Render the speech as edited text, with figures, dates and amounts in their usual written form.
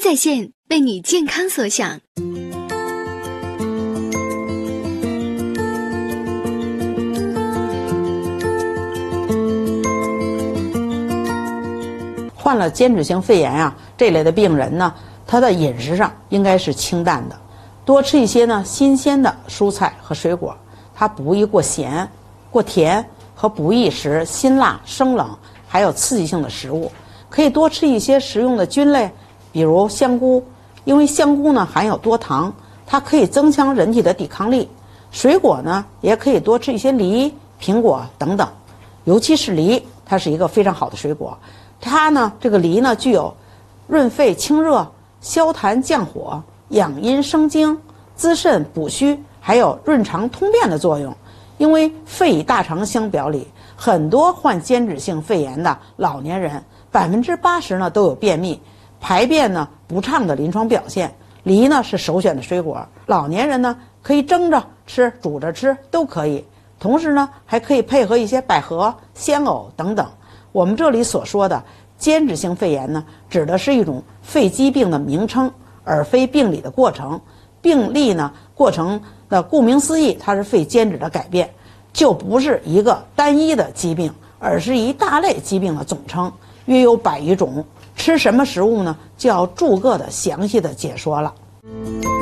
在线为你健康所想。 患了间质性肺炎啊，这类的病人呢，他的饮食上应该是清淡的，多吃一些呢新鲜的蔬菜和水果，它不宜过咸、过甜和不宜食辛辣、生冷还有刺激性的食物。可以多吃一些食用的菌类，比如香菇，因为香菇呢含有多糖，它可以增强人体的抵抗力。水果呢也可以多吃一些梨、苹果等等，尤其是梨，它是一个非常好的水果。它呢，这个梨呢具有润肺清热、消痰降火、养阴生精、滋肾补虚，还有润肠通便的作用。因为肺与大肠相表里，很多患间质性肺炎的老年人，80%呢都有便秘、排便呢不畅的临床表现。梨呢是首选的水果，老年人呢可以蒸着吃、煮着吃都可以。同时呢，还可以配合一些百合、鲜藕等等。我们这里所说的间质性肺炎呢，指的是一种肺疾病的名称，而非病理的过程。病例呢，过程的顾名思义，它是肺间质的改变，就不是一个单一的疾病，而是一大类疾病的总称，约有100余种。吃什么食物呢，就要逐个的详细的解说了。